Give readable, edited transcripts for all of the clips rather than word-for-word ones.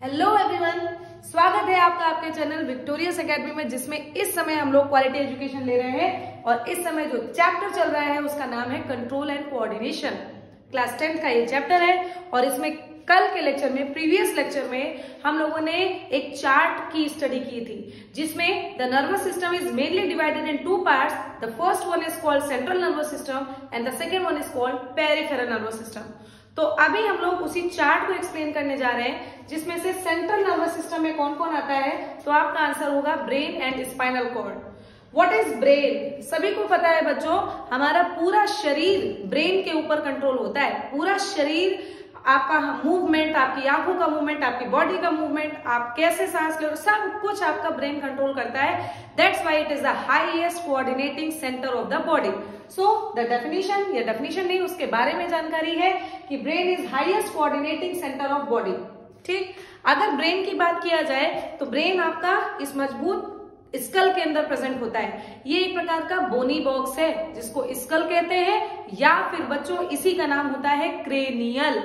Hello everyone, स्वागत है आपका आपके चैनल विक्टोरियस एकेडमी में, जिसमें इस समय हम लोग क्वालिटी एजुकेशन ले रहे हैं और इस समय जो चैप्टर चल रहा है उसका नाम है कंट्रोल एंड कोऑर्डिनेशन। क्लास 10 का ये चैप्टर है और इसमें कल के लेक्चर में, प्रीवियस लेक्चर में हम लोगों ने एक चार्ट की स्टडी की थी जिसमें the nervous system is mainly divided in two parts. The first one is called central nervous system and the second one is called peripheral nervous system. तो अभी हम लोग उसी चार्ट को एक्सप्लेन करने जा रहे हैं जिसमें से सेंट्रल नर्वस सिस्टम में कौन कौन आता है। तो आपका आंसर होगा brain and spinal cord. What is brain? सभी को पता है बच्चों, हमारा पूरा शरीर ब्रेन के ऊपर कंट्रोल होता है। पूरा शरीर, आपका मूवमेंट, आपकी आंखों का मूवमेंट, आपकी बॉडी का मूवमेंट, आप कैसे सांस ले रहे हो, सब कुछ आपका ब्रेन कंट्रोल करता है। That's why it is the highest coordinating centre of the body. So the definition, या डेफिनेशन नहीं, उसके बारे में जानकारी है कि brain is highest coordinating centre of body. ठीक, अगर ब्रेन की बात किया जाए तो ब्रेन आपका इस मजबूत स्कल के अंदर प्रेजेंट होता है। ये एक प्रकार का बोनी बॉक्स है जिसको स्कल कहते हैं, या फिर बच्चों इसी का नाम होता है क्रेनियल,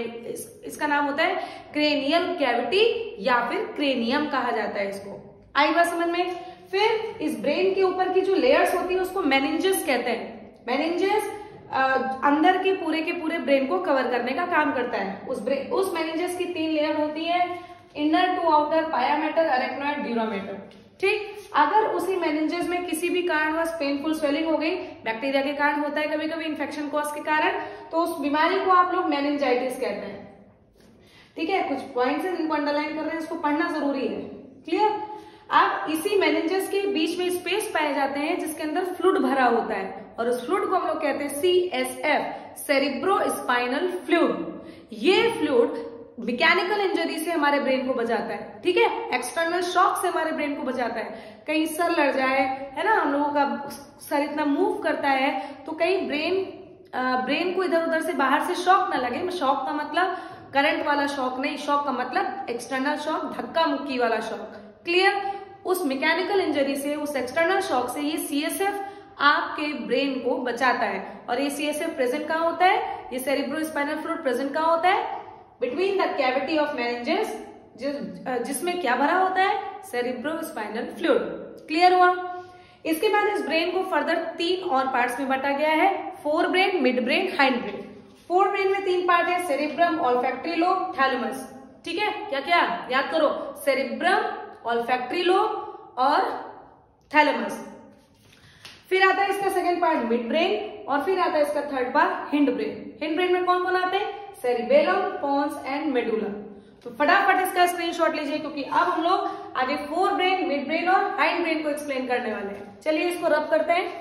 इसका नाम होता है क्रेनियल कैविटी या फिर क्रेनियम कहा जाता है इसको। आई बात समझ में? फिर इस ब्रेन के ऊपर की जो लेयर्स होती है उसको मेनिंजेस कहते हैं। मेनिंजेस अंदर के पूरे ब्रेन को कवर करने का काम करता है। उस मेनिंजेस की 3 लेयर होती है, inner to outer, pia mater, arachnoid, dura mater. ठीक, अगर उसी मेनिंजेस में किसी भी कारणवश पेनफुल स्वेलिंग हो गई, बैक्टीरिया के कारण होता है कभी कभी, इन्फेक्शन कॉज के कारण, तो उस बीमारी को आप लोग मेनिंजाइटिस कहते हैं। ठीक है, कुछ पॉइंट्स हैं जिनको अंडरलाइन कर रहे हैं, इसको पढ़ना जरूरी है। क्लियर? अब इसी मेनिंजेस के बीच में स्पेस पाए जाते हैं जिसके अंदर फ्लूइड भरा होता है और उस फ्लूइड को हम लोग कहते हैं CSF, सेरिब्रो स्पाइनल फ्लूइड। ये फ्लूइड मैकेनिकल इंजरी से हमारे ब्रेन को बचाता है। ठीक है, एक्सटर्नल शॉक से हमारे ब्रेन को बचाता है। कहीं सर लड़ जाए, है ना, हम लोगों का सर इतना मूव करता है तो कहीं ब्रेन को इधर उधर से बाहर से शॉक ना लगे। शॉक का मतलब करंट वाला शॉक नहीं, शॉक का मतलब एक्सटर्नल शॉक, धक्का मुक्की वाला शॉक। क्लियर? उस मैकेनिकल इंजरी से, उस एक्सटर्नल शॉक से ये CSF आपके ब्रेन को बचाता है। और ये CSF प्रेजेंट कहाँ होता है? ये सेरिब्रो स्पाइनल फ्लूइड प्रेजेंट कहाँ होता है? Between the cavity of meninges, जिसमें क्या भरा होता है? Cerebro spinal fluid. क्लियर हुआ? इसके बाद इस ब्रेन को फर्दर 3 और पार्ट्स में बांटा गया है, fore brain, mid brain, hind brain. Fore brain में 3 पार्ट है, सेरिब्रम, ऑल्फैक्टरी लोब, थैलेमस। ठीक है, क्या क्या याद करो? सेरिब्रम, ऑल्फैक्टरी लोब और थैलेमस। फिर आता है इसका सेकंड पार्ट मिड ब्रेन और फिर आता है इसका third part hind brain. Hind brain में कौन कौन आते हैं? Cerebellum, pons and medulla. तो फटाफट इसका स्क्रीनशॉट लीजिए क्योंकि अब हम लोग आगे फोर ब्रेन, मिड ब्रेन और हाइंड ब्रेन को एक्सप्लेन करने वाले हैं। चलिए इसको रब करते हैं।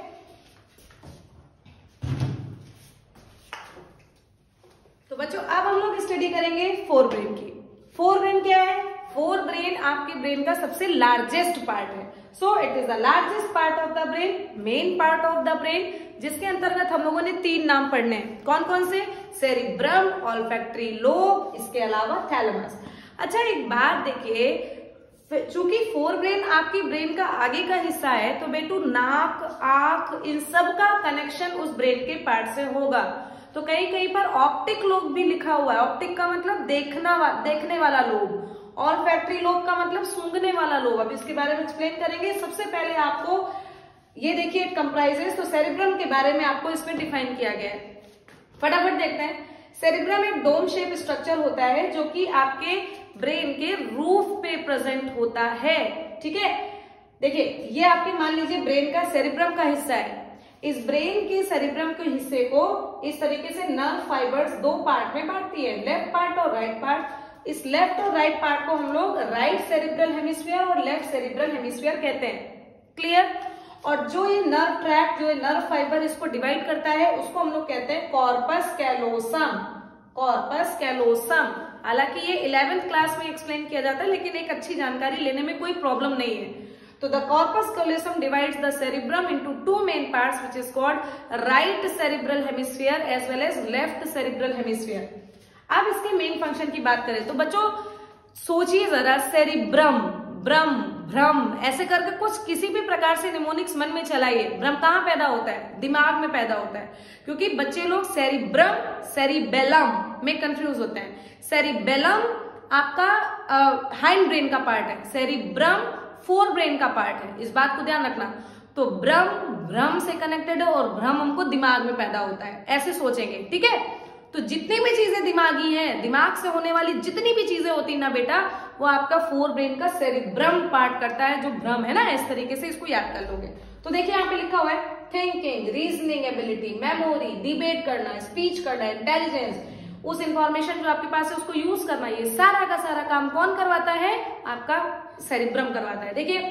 तो बच्चों अब हम लोग स्टडी करेंगे फोर ब्रेन की। फोर ब्रेन क्या है? फोर ब्रेन आपके ब्रेन का सबसे लार्जेस्ट पार्ट है। So it is the largest part of the brain, main part of the brain, जिसके अंतर्गत हम लोगों ने 3 नाम पढ़ने हैं। कौन कौन से? सेरिब्रम, ऑल्फैक्टरी लोब, इसके अलावा थैलेमस। अच्छा एक बात देखिए, चूंकि फोर ब्रेन आपकी ब्रेन का आगे का हिस्सा है तो बेटू नाक, आंख, इन सब का कनेक्शन उस ब्रेन के पार्ट से होगा। तो कहीं पर ऑप्टिक लोब भी लिखा हुआ है। ऑप्टिक का मतलब देखने वाला लोब, ऑल्फैक्टरी लोब का मतलब सूंघने वाला लोब। अब इसके बारे में एक्सप्लेन करेंगे। सबसे पहले आपको ये देखिए कंप्राइजेस, तो सेरिब्रम के बारे में आपको इसमें डिफाइन किया गया है। फटाफट देखते हैं। सेरिब्रम एक डोम शेप स्ट्रक्चर होता है जो कि आपके ब्रेन के रूफ पे प्रेजेंट होता है। ठीक है, देखिए ये आपके मान लीजिए ब्रेन का सेरिब्रम का हिस्सा है। इस ब्रेन के सेरिब्रम के हिस्से को इस तरीके से नर्व फाइबर्स 2 पार्ट में बांटती है, लेफ्ट पार्ट और राइट पार्ट। इस लेफ्ट और राइट पार्ट को हम लोग राइट सेरिब्रल हेमिस्फीयर और लेफ्ट सेरिब्रल हेमिस्फीयर कहते हैं। क्लियर? और जो ये नर्व ट्रैक, जो ये नर्व फाइबर इसको डिवाइड करता है उसको हम लोग कहते हैं कॉर्पस कैलोसम। Corpus callosum. हालांकि ये 11th क्लास में एक्सप्लेन किया जाता है लेकिन एक अच्छी जानकारी लेने में कोई प्रॉब्लम नहीं है। तो the corpus callosum divides the cerebrum into 2 main parts which is called right cerebral hemisphere as well as left cerebral hemisphere. अब इसके मेन फंक्शन की बात करें तो बच्चों सोचिए जरा, सेरिब्रम, ब्रम, भ्रम, ऐसे करके कुछ किसी भी प्रकार से निमोनिक्स मन में चलाइए। भ्रम कहाँ पैदा होता है? दिमाग में पैदा होता है, क्योंकि बच्चे लोग सेरिब्रम, सेरिबेलम में कंफ्यूज होते हैं। सेरिबेलम आपका हाइंड ब्रेन का पार्ट है, सेरिब्रम फोर ब्रेन का पार्ट है, इस बात को ध्यान रखना। तो ब्रह्म से कनेक्टेड है और ब्रह्म हमको दिमाग में पैदा होता है, ऐसे सोचेंगे, ठीक है। तो जितनी भी चीजें दिमागी हैं, दिमाग से होने वाली जितनी भी चीजें होती है ना बेटा, वो आपका फोर ब्रेन का सेरिब्रम पार्ट करता है, जो ब्रह्म है ना, इस तरीके से इसको याद कर लोगे। तो देखिए यहाँ पे लिखा हुआ है thinking, reasoning ability, memory, debate करना, स्पीच करना, इंटेलिजेंस, उस इंफॉर्मेशन जो आपके पास है उसको यूज करना, ये सारा का सारा काम कौन करवाता है? आपका सेरिब्रम करवाता है। देखिए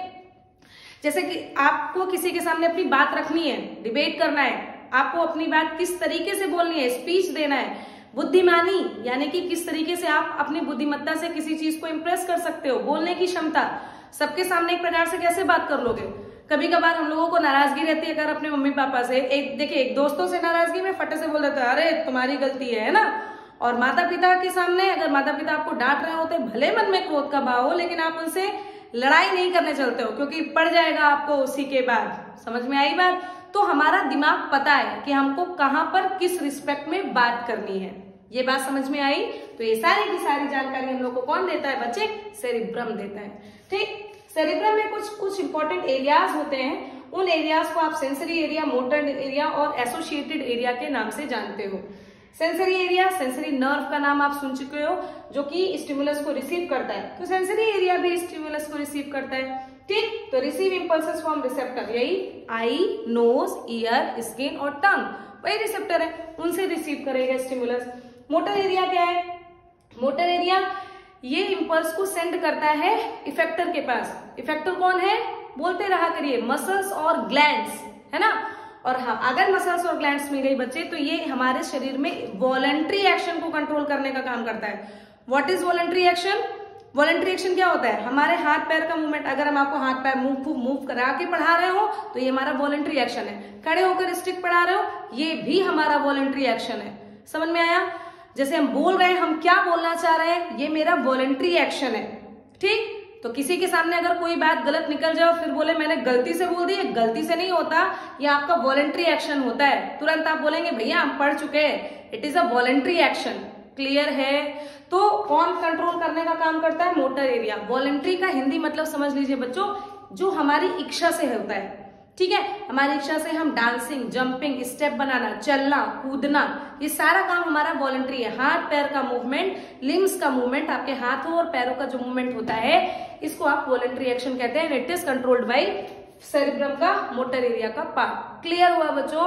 जैसे कि आपको किसी के सामने अपनी बात रखनी है, डिबेट करना है, आपको अपनी बात किस तरीके से बोलनी है, स्पीच देना है, बुद्धिमानी यानी कि किस तरीके से आप अपनी बुद्धिमत्ता से किसी चीज को इंप्रेस कर सकते हो, बोलने की क्षमता, सबके सामने एक प्रकार से कैसे बात कर लोगे। कभी कभार हम लोगों को नाराजगी रहती है अगर अपने मम्मी पापा से, एक दोस्तों से नाराजगी में फटे से बोल देते हैं अरे तुम्हारी गलती है ना। और माता पिता के सामने अगर माता पिता आपको डांट रहे होते, भले मन में क्रोध का भाव हो, लेकिन आप उनसे लड़ाई नहीं करने चलते हो, क्योंकि पड़ जाएगा आपको उसी के बाद। समझ में आई बात? तो हमारा दिमाग पता है कि हमको कहां पर किस रिस्पेक्ट में बात करनी है, ये बात समझ में आई? तो ये सारी की सारी जानकारी हम लोग को कौन देता है बच्चे? सेरिब्रम देता है, ठीक। सेरिब्रम में कुछ इंपॉर्टेंट एरियाज होते हैं, उन एरियाज को आप सेंसरी एरिया, मोटर एरिया और एसोसिएटेड एरिया के नाम से जानते हो। सेंसरी एरिया, सेंसरी नर्व का नाम आप सुन चुके हो, जो कि स्टिमुलस को रिसीव करता है, तो सेंसरी एरिया भी स्टिमुलस को रिसीव करता है, ठीक। तो रिसीव इंपल्सेस फ्रॉम रिसेप्टर, यही आई, नोज, ईयर, स्किन और टंग, वही रिसेप्टर है, उनसे रिसीव करेगा स्टिमुलस। मोटर एरिया क्या है? मोटर एरिया ये इंपल्स को सेंड करता है इफेक्टर के पास। इफेक्टर कौन है? बोलते रहा करिए, मसल्स और ग्लैंड्स, है ना। और हाँ, अगर मसल्स और ग्लैंड्स मिल गई बच्चे, तो ये हमारे शरीर में वॉलंटरी एक्शन को कंट्रोल करने का काम करता है। What is voluntary action? Voluntary action क्या होता है? हमारे हाथ पैर का मूवमेंट, अगर हम आपको हाथ पैर मूव करा के पढ़ा रहे हो तो ये हमारा वॉलंटरी एक्शन है। खड़े होकर स्टिक पढ़ा रहे हो, ये भी हमारा वॉलंटरी एक्शन है। समझ में आया? जैसे हम बोल रहे हैं, हम क्या बोलना चाह रहे हैं, ये मेरा वॉलंटरी एक्शन है, ठीक। तो किसी के सामने अगर कोई बात गलत निकल जाए, फिर बोले मैंने गलती से बोल दी, गलती से नहीं होता, ये आपका वॉलंटरी एक्शन होता है। तुरंत आप बोलेंगे भैया हम पढ़ चुके हैं, it is a voluntary action, clear है? तो कौन कंट्रोल करने का काम करता है? Motor area. वॉलंटरी का हिंदी मतलब समझ लीजिए बच्चों, जो हमारी इच्छा से होता है, ठीक है। हमारी इच्छा से हम डांसिंग, जंपिंग, स्टेप बनाना, चलना, कूदना, ये सारा काम हमारा वॉलंटरी है। हाथ पैर का मूवमेंट, लिम्स का मूवमेंट, आपके हाथों और पैरों का जो मूवमेंट होता है, इसको आप वॉलंटरी एक्शन कहते हैं। It is controlled by cerebrum का मोटर एरिया का पार्ट। क्लियर हुआ बच्चों?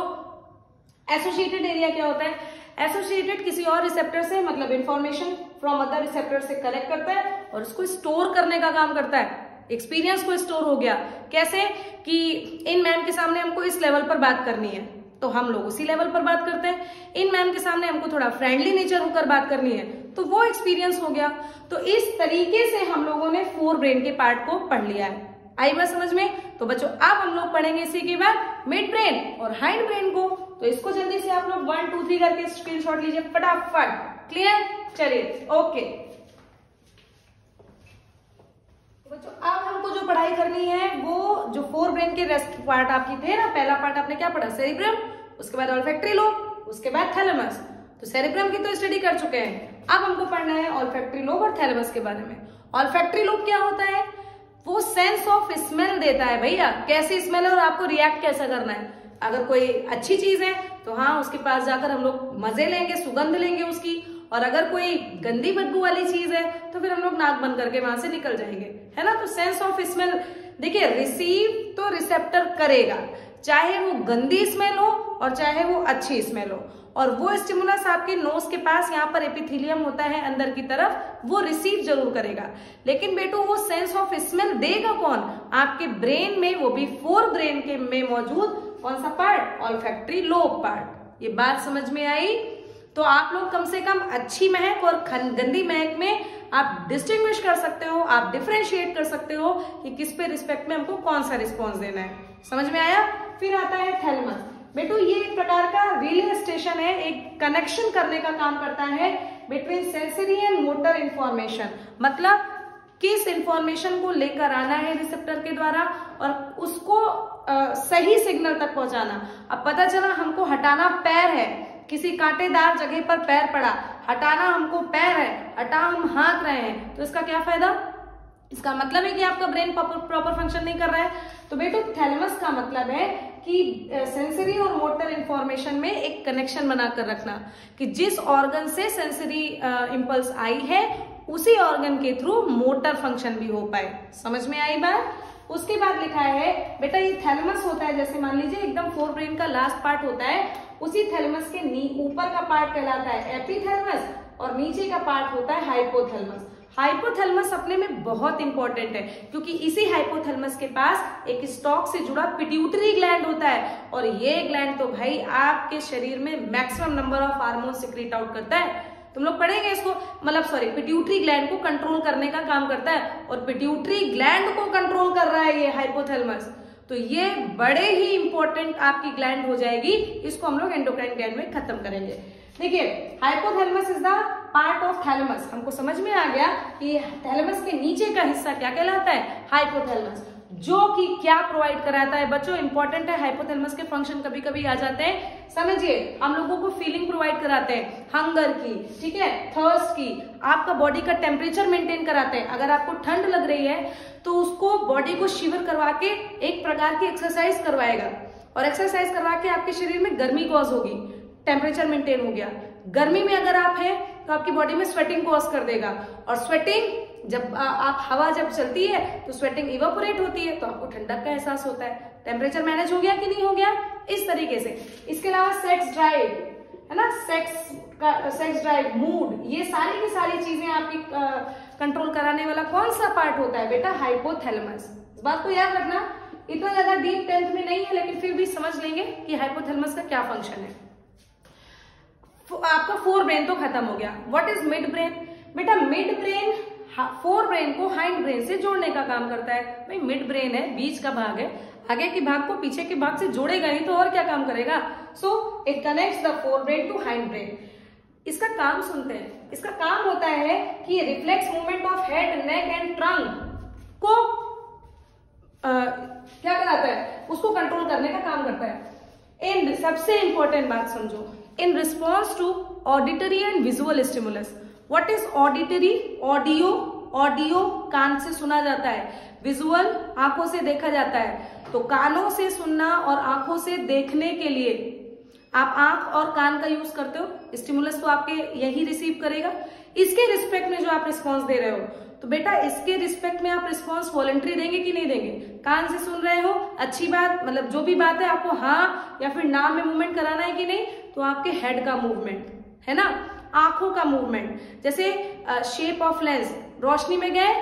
एसोसिएटेड एरिया क्या होता है? एसोसिएटेड किसी और रिसेप्टर से, मतलब इंफॉर्मेशन फ्रॉम अदर रिसेप्टर से कलेक्ट करता है और उसको स्टोर करने का काम करता है। एक्सपीरियंस को स्टोर हो गया, कैसे कि इन मैम के सामने हमको इस लेवल पर बात करनी है, तो हम लोग उसी लेवल पर बात करते हैं। इन मैम के सामने हमको थोड़ा फ्रेंडली नेचर होकर बात करनी है, तो वो एक्सपीरियंस हो गया। तो इस तरीके से हम लोगों ने फोर ब्रेन के पार्ट को पढ़ लिया है। आई बात समझ में? तो बच्चों अब हम लोग पढ़ेंगे इसी के बाद मिड ब्रेन और हाइंड ब्रेन को। तो इसको जल्दी से आप लोग 1 2 3 करके स्क्रीनशॉट लीजिए फटाफट। क्लियर? चलिए ओके बच्चों, अब हमको जो पढ़ाई करनी है वो जो फोर ब्रेन के रेस्ट पार्ट आपकी थे ना, पहला पार्ट आपने क्या पढ़ा? सेरिब्रम, उसके बाद ऑल्फैक्टरी लोब, उसके बाद थैलेमस। तो सेरिब्रम की तो स्टडी कर चुके हैं, अब हमको पढ़ना है ऑल्फैक्टरी लोब और थैलेमस के बारे में। ऑल्फैक्टरी लोब क्या होता है? वो सेंस ऑफ स्मेल देता है भैया, कैसी स्मेल है और आपको रिएक्ट कैसा करना है। अगर कोई अच्छी चीज है तो हाँ उसके पास जाकर हम लोग मजे लेंगे, सुगंध लेंगे उसकी, और अगर कोई गंदी बदबू वाली चीज है तो फिर हम लोग नाक बंद करके वहां से निकल जाएंगे, है ना। तो सेंस ऑफ स्मेल, देखिए रिसीव तो रिसेप्टर करेगा, चाहे वो गंदी स्मेल हो और चाहे वो अच्छी स्मेल हो, और वो स्टिमुलस आपके नोज के पास यहाँ पर एपिथेलियम होता है अंदर की तरफ, वो रिसीव जरूर करेगा। लेकिन बेटो वो सेंस ऑफ स्मेल देगा कौन? आपके ब्रेन में, वो भी फोर ब्रेन के में मौजूद कौन सा पार्ट? Olfactory lobe part. ये बात समझ में आई? तो आप लोग कम से कम अच्छी महक और गंदी महक में आप डिस्टिंग्विश कर सकते हो, आप डिफरेंशिएट कर सकते हो कि किस पे रिस्पेक्ट में हमको कौन सा रिस्पॉन्स देना है। समझ में आया? फिर आता है थैलेमस। बेटो ये एक प्रकार का रिले स्टेशन है, एक कनेक्शन करने का काम करता है between sensory and motor information. मतलब किस इंफॉर्मेशन को लेकर आना है रिसेप्टर के द्वारा और उसको सही सिग्नल तक पहुंचाना। अब पता चला हमको हटाना पैर है, किसी कांटेदार जगह पर पैर पड़ा, हटाना हमको पैर है, हटा हम हाथ रहे हैं, तो इसका क्या फायदा? इसका मतलब है कि आपका ब्रेन प्रॉपर फंक्शन नहीं कर रहा है। तो बेटो थैलेमस का मतलब है कि सेंसरी और मोटर इंफॉर्मेशन में एक कनेक्शन बनाकर रखना, कि जिस ऑर्गन से सेंसरी इंपल्स आई है उसी ऑर्गन के थ्रू मोटर फंक्शन भी हो पाए। समझ में आई बात? उसके बाद लिखा है बेटा ये थैलेमस होता है, जैसे मान लीजिए एकदम फोर ब्रेन का लास्ट पार्ट होता है, उसी थैलेमस के ऊपर का पार्ट कहलाता है एपिथैलेमस और नीचे का पार्ट होता है हाइपोथैलेमस। हाइपोथैलेमस अपने में बहुत इंपॉर्टेंट है, क्योंकि इसी हाइपोथैलेमस के पास एक स्टॉक से जुड़ा पिट्यूटरी ग्लैंड होता है, और ये ग्लैंड तो भाई आपके शरीर में maximum number of hormone secrete out करता है। तुम लोग पढ़ेंगे इसको, मतलब सॉरी, पिट्यूटरी ग्लैंड को कंट्रोल करने का काम करता है, और पिट्यूटरी ग्लैंड को कंट्रोल कर रहा है ये हाइपोथैलेमस। तो ये बड़े ही इंपॉर्टेंट आपकी ग्लैंड हो जाएगी, इसको हम लोग एंडोक्राइन ग्लैंड में खत्म करेंगे। देखिए hypothalamus is the part of thalamus. हमको समझ में आ गया कि थैलेमस के नीचे का हिस्सा क्या कहलाता है? हाइपोथैलेमस, जो कि क्या प्रोवाइड कराता है बच्चों? इंपॉर्टेंट है, हाइपोथैलेमस के फंक्शन कभी कभी आ जाते हैं। समझिए, हम लोगों को फीलिंग प्रोवाइड कराते हैं हंगर की, ठीक है, थर्स्ट की, आपका बॉडी का टेम्परेचर मेंटेन कराते हैं। अगर आपको ठंड लग रही है तो उसको बॉडी को शिवर करवा के एक प्रकार की एक्सरसाइज करवाएगा, और एक्सरसाइज करवा के आपके शरीर में गर्मी कॉज होगी, टेम्परेचर मेंटेन हो गया। गर्मी में अगर आप हैं तो आपकी बॉडी में स्वेटिंग कॉज कर देगा, और स्वेटिंग जब आप हवा जब चलती है तो स्वेटिंग इवापोरेट होती है, तो आपको ठंडक का एहसास होता है। टेम्परेचर मैनेज हो गया कि नहीं हो गया? इस तरीके से। इसके अलावा सेक्स ड्राइव है ना, सेक्स ड्राइव, मूड, ये सारी की सारी चीजें आपकी कंट्रोल कराने वाला कौन सा पार्ट होता है बेटा? हाइपोथैलेमस। इस बात को याद रखना, इतना ज्यादा डीप 10th में नहीं है, लेकिन फिर भी समझ लेंगे कि हाइपोथैलेमस का क्या फंक्शन है। आपका फोर ब्रेन तो खत्म हो गया। What is mid brain? बेटा मिड ब्रेन फोर ब्रेन को हाइंड ब्रेन से जोड़ने का काम करता है। भाई मिड ब्रेन है, बीच का भाग है, आगे के भाग को पीछे के भाग से जोड़ेगा ही तो और क्या काम करेगा? So it connects the fore brain to hind brain. इसका काम सुनते हैं। इसका काम होता है कि reflex movement of head, neck and trunk को क्या कराता है? उसको कंट्रोल करने का काम करता है। इन सबसे इंपॉर्टेंट बात समझो, in response to auditory and visual stimulus. What is auditory? Audio, audio कान से सुना जाता है, विजुअल आंखों से देखा जाता है। तो कानों से सुनना और आंखों से देखने के लिए आप आंख और कान का यूज करते हो, स्टिमुलस तो आपके यही रिसीव करेगा। इसके रिस्पेक्ट में जो आप रिस्पॉन्स दे रहे हो, तो बेटा इसके रिस्पेक्ट में आप रिस्पॉन्स वॉलंटरी देंगे कि नहीं देंगे? कान से सुन रहे हो, अच्छी बात, मतलब जो भी बात है आपको हाँ या फिर ना में मूवमेंट कराना है कि नहीं, तो आपके हेड का मूवमेंट है ना, आंखों का मूवमेंट, जैसे शेप ऑफ लेंस, रोशनी में गए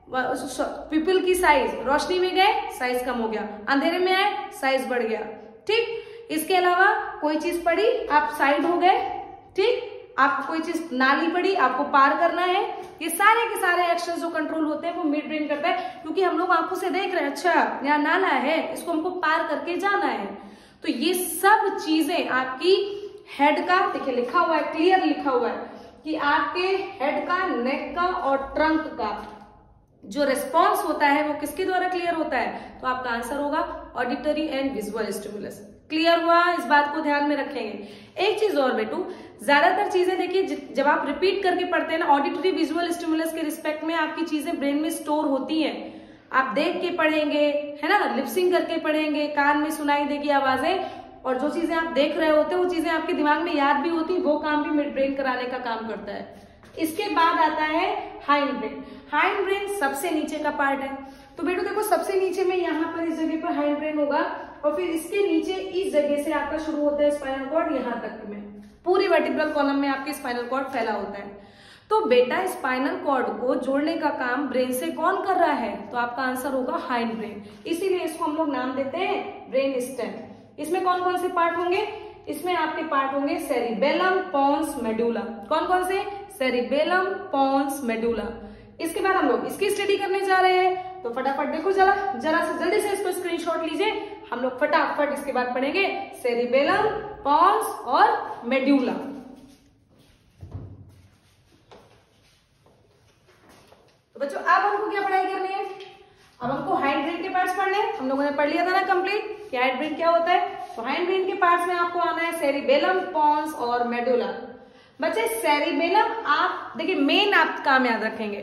पिपल की साइज, रोशनी में गए साइज कम हो गया, अंधेरे में आए साइज बढ़ गया, ठीक। इसके अलावा कोई चीज पड़ी, आप साइड हो गए, ठीक, आपको कोई चीज नाली पड़ी, आपको पार करना है, ये सारे के सारे एक्शन जो कंट्रोल होते हैं वो मिड ब्रेन करता है, क्योंकि हम लोग आंखों से देख रहे हैं, अच्छा यहाँ नाला है, इसको हमको पार करके जाना है। तो ये सब चीजें आपकी हेड का, देखिए लिखा हुआ है, क्लियर लिखा हुआ है कि आपके हेड का, नेक का और ट्रंक का जो रिस्पॉन्स होता है वो किसके द्वारा क्लियर होता है? तो आपका आंसर होगा auditory and visual stimulus. Clear हुआ? इस बात को ध्यान में रखेंगे। एक चीज और बेटू, ज्यादातर चीजें देखिए जब आप रिपीट करके पढ़ते हैं ना, ऑडिटरी विजुअल स्टिमुलस के रिस्पेक्ट में आपकी चीजें ब्रेन में स्टोर होती हैं। आप देख के पढ़ेंगे, है ना, लिपसिंग करके पढ़ेंगे, कान में सुनाई देगी आवाजें, और जो चीजें आप देख रहे होते हैं वो चीजें आपके दिमाग में याद भी होती, वो काम भी मिड ब्रेन कराने का काम करता है। इसके बाद आता है हाइंड ब्रेन। हाइंड ब्रेन सबसे नीचे का पार्ट है। तो बेटो देखो, सबसे नीचे में यहाँ पर इस जगह पर हाइंड ब्रेन होगा, और फिर इसके नीचे इस जगह से आपका शुरू होता है स्पाइनल कॉर्ड, यहाँ तक में पूरी वर्टिब्रल कॉलम में आपके स्पाइनल कॉर्ड फैला होता है। तो बेटा स्पाइनल कॉर्ड को जोड़ने का काम ब्रेन से कौन कर रहा है? तो आपका आंसर होगा हाइंड ब्रेन। इसीलिए इसको हम लोग नाम देते हैं ब्रेन स्टेम। इसमें कौन कौन से पार्ट होंगे? इसमें आपके पार्ट होंगे सेरिबेलम, पोन्स, मेडुला। कौन कौन से? Cerebellum, pons, medulla. इसके बाद हम लोग इसकी स्टडी करने जा रहे हैं, तो फटाफट देखो, जरा से जल्दी से इसको स्क्रीनशॉट लीजिए। हम लोग फटाफट इसके बाद पढ़ेंगे सेरिबेलम, पोन्स और मेडुला। तो बच्चों अब हमको क्या पढ़ाई करनी है? अब हमको हाइंड ब्रेन के पार्ट्स पढ़ने हैं। हम लोगों ने पढ़ लिया था ना कंप्लीट कि हाइंड ब्रेन क्या होता है। तो हाइंड ब्रेन के पार्ट्स में आपको आना है सेरिबेलम, पोन्स और मेडुला। बच्चे सेरिबेलम, आप देखिए मेन आप काम याद रखेंगे,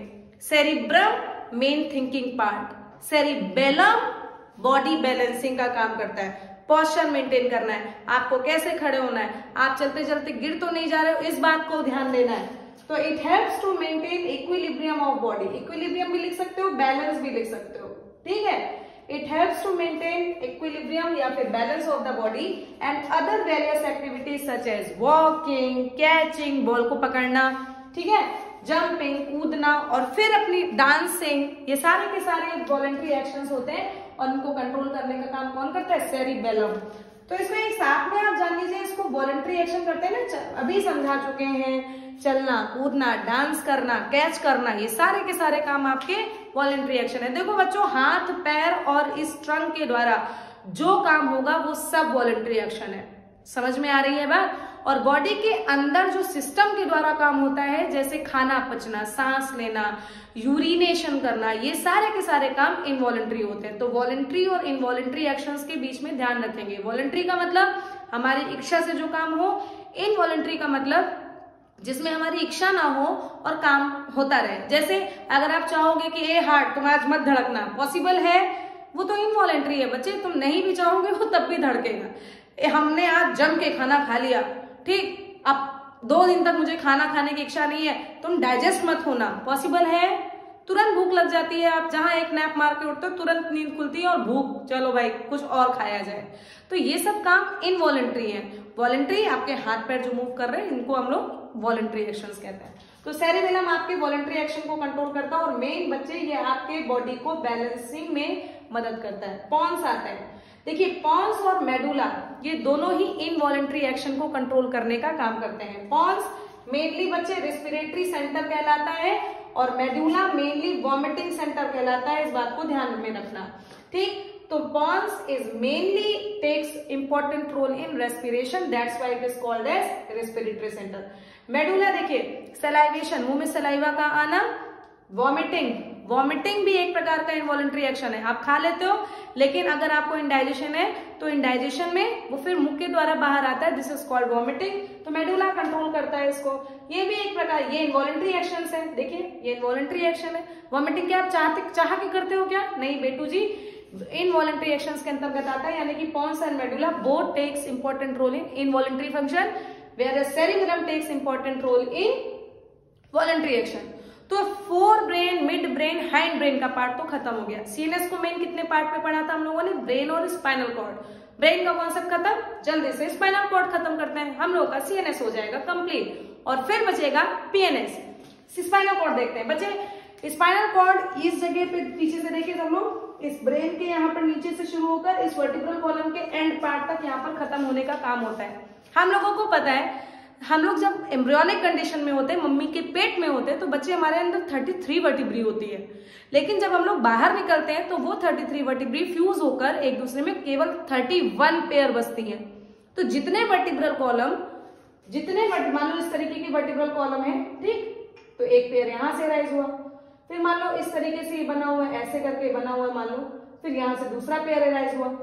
cerebrum main thinking part, cerebellum body balancing का काम करता है, पोस्चर मेंटेन करना है, आपको कैसे खड़े होना है, आप चलते चलते गिर तो नहीं जा रहे हो, इस बात को ध्यान देना है। तो it helps to maintain equilibrium of body, equilibrium भी लिख सकते हो, बैलेंस भी लिख सकते हो, ठीक है। It helps to maintain equilibrium या फिर balance of the body and other various activities such as walking, catching, ball को पकड़ना, ठीक है, जंपिंग, कूदना, और फिर अपनी डांसिंग, ये सारे के सारे वॉलंटरी एक्शंस होते हैं और उनको कंट्रोल करने का काम कौन करता है, सेरिबेलम। तो इसमें एक साथ में आप जान लीजिए, इसको वॉलंटरी एक्शन करते हैं ना, अभी समझा चुके हैं, चलना, कूदना, डांस करना, कैच करना, ये सारे के सारे काम आपके वॉलंटरी एक्शन है। देखो बच्चों, हाथ, पैर और इस ट्रंक के द्वारा जो काम होगा वो सब वॉलंटरी एक्शन है, समझ में आ रही है बात। और बॉडी के अंदर जो सिस्टम के द्वारा काम होता है, जैसे खाना पचना, सांस लेना, यूरिनेशन करना, ये सारे के सारे काम इनवॉलंटरी होते हैं। तो वॉलंटरी और इनवॉलंटरी एक्शंस के बीच में ध्यान रखेंगे। वॉलंटरी का मतलब हमारी इच्छा से जो काम हो, इनवॉलंटरी का मतलब जिसमें हमारी इच्छा ना हो और काम होता रहे। जैसे अगर आप चाहोगे कि ए हार्ट तुम आज मत धड़कना, पॉसिबल है, वो तो इनवॉलंटरी है बच्चे, तुम नहीं भी चाहोगे वो तब भी धड़केगा। हमने आज जम के खाना खा लिया, ठीक, अब 2 दिन तक मुझे खाना खाने की इच्छा नहीं है, तुम डाइजेस्ट मत होना, पॉसिबल है, तुरंत भूख लग जाती है, आप जहां एक नैप मार के उठते हो तुरंत नींद खुलती है और भूख, चलो भाई कुछ और खाया जाए। तो ये सब काम इनवॉलंटरी है। वॉलंटरी आपके हाथ पैर जो मूव कर रहे हैं, इनको हम लोग वॉलंटरी एक्शंस कहते हैं। तो सेरिबेलम आपके वॉलंटरी एक्शन को कंट्रोल करता है और मेन बच्चे ये आपके बॉडी को बैलेंसिंग में मदद करता है। पॉन्स आता है, देखिए पॉन्स और मेडुला ये दोनों ही इनवॉलंटरी एक्शन को कंट्रोल करने का काम करते हैं। पॉन्स मेनली बच्चे रेस्पिरेटरी सेंटर कहलाता है और मेडुला मेनली वॉमिटिंग सेंटर कहलाता है, इस बात को ध्यान में रखना, ठीक। तो pons is mainly takes important role in respiration, that's why it is called as respiratory centre. Medulla देखिए सलाइवेशन, मुंह में सलाइवा का आना, वॉमिटिंग, वॉमिटिंग भी एक प्रकार का इनवॉलंटरी एक्शन है, आप खा लेते हो लेकिन अगर आपको इंडाइजेशन है तो इंडाइजेशन में वो फिर मुंह के द्वारा बाहर आता है, दिस इज कॉल्ड वॉमिटिंग। तो मेडुला कंट्रोल करता है इसको, ये भी एक प्रकार, ये इनवॉलंटरी एक्शन है, देखिए ये इनवॉलंटरी एक्शन है। वॉमिटिंग क्या आप चाह के करते हो क्या, नहीं बेटू जी, इनवॉलंटरी एक्शंस के अंतर्गत आता है, यानी कि pons and medulla both takes important role in involuntary function, whereas cerebellum takes important role in voluntary action। तो fore brain, mid brain, hind brain का पार्ट तो खत्म हो गया। सीएनएस को मेन कितने पार्ट में पढ़ा था हम लोगों ने, ब्रेन और स्पाइनल कॉर्ड। ब्रेन का कॉन्सेप्ट खत्म, जल्दी से स्पाइनल कॉर्ड खत्म करते हैं, हम लोगों का सीएनएस हो जाएगा कंप्लीट और फिर बचेगा पीएनएस। स्पाइनल कॉर्ड देखते हैं बच्चे, स्पाइनल कॉर्ड इस जगह पे पीछे से देखिए हम लोग, इस ब्रेन के यहाँ पर नीचे से शुरू होकर इस वर्टिब्रल कॉलम के एंड पार्ट तक यहाँ पर खत्म होने का काम होता है। हम लोगों को पता है, हम लोग जब एम्ब्रियोनिक कंडीशन में होते हैं, मम्मी के पेट में होते हैं, तो बच्चे हमारे अंदर 33 वर्टिब्री होती है, लेकिन जब हम लोग बाहर निकलते हैं तो वो 33 वर्टिब्री फ्यूज होकर एक दूसरे में केवल 31 पेयर बचती हैं। तो जितने वर्टिब्रल कॉलम, जितने मान लो इस तरीके की वर्टिब्रल कॉलम है, ठीक, तो एक पेयर यहां से राइज हुआ, फिर मान लो इस तरीके से बना हुआ है, ऐसे करके बना हुआ है मान लो, फिर यहां से दूसरा पेयर राइज हुआ।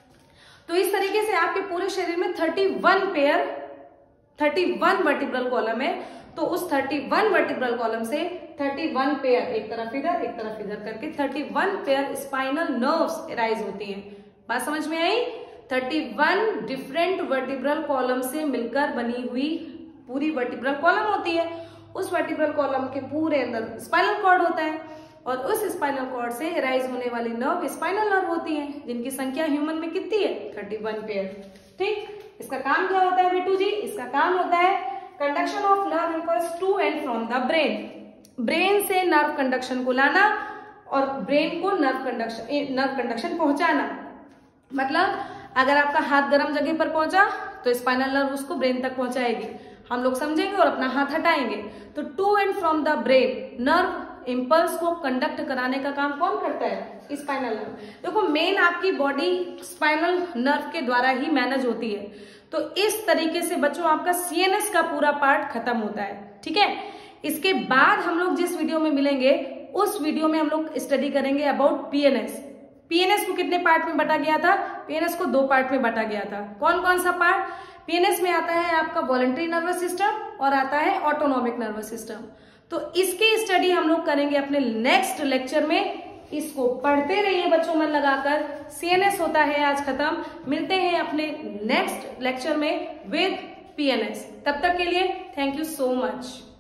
तो इस तरीके से आपके पूरे शरीर में 31 वर्टिब्रल कॉलम है, तो उस 31 वर्टिब्रल कॉलम से 31 पेयर एक तरफ इधर करके 31 पेयर स्पाइनल नर्व्स राइज होती हैं। बात समझ में आई? 31 डिफरेंट वर्टिब्रल कॉलम से मिलकर बनी हुई पूरी वर्टिब्रल कॉलम होती है। उस वर्टिब्रल कॉलम के पूरे अंदर स्पाइनल कॉर्ड होता है और उस स्पाइनल कॉर्ड से राइज होने वाली नर्व स्पाइनल नर्व होती है, जिनकी संख्या ह्यूमन में कितनी है, 31 पेयर। ठीक, इसका काम क्या होता है बेटू जी? इसका काम होता है conduction of nerve impulse to and from the brain. Brain से नर्व कंडक्शन को लाना और ब्रेन को नर्व कंडक्शन पहुंचाना। मतलब अगर आपका हाथ गर्म जगह पर पहुंचा तो स्पाइनल नर्व उसको ब्रेन तक पहुंचाएगी, हम लोग समझेंगे और अपना हाथ हटाएंगे। तो to and from the brain nerve impulse को कंडक्ट कराने का काम कौन करता है? Spinal nerve. देखो मेन आपकी बॉडी स्पाइनल नर्व के द्वारा ही मैनेज होती है। तो इस तरीके से बच्चों आपका सीएनएस का पूरा पार्ट खत्म होता है। ठीक है, इसके बाद हम लोग जिस वीडियो में मिलेंगे उस वीडियो में हम लोग स्टडी करेंगे अबाउट पीएनएस। पीएनएस को कितने पार्ट में बांटा गया था? पीएनएस को 2 पार्ट में बांटा गया था। कौन कौन सा पार्ट? पीएनएस में आता है आपका वॉलंटरी नर्वस सिस्टम और आता है ऑटोनॉमिक नर्वस सिस्टम। तो इसकी स्टडी हम लोग करेंगे अपने नेक्स्ट लेक्चर में। इसको पढ़ते रहिए बच्चों मन लगाकर। सीएनएस होता है आज खत्म। मिलते हैं अपने नेक्स्ट लेक्चर में विद पीएनएस। तब तक के लिए थैंक यू सो मच।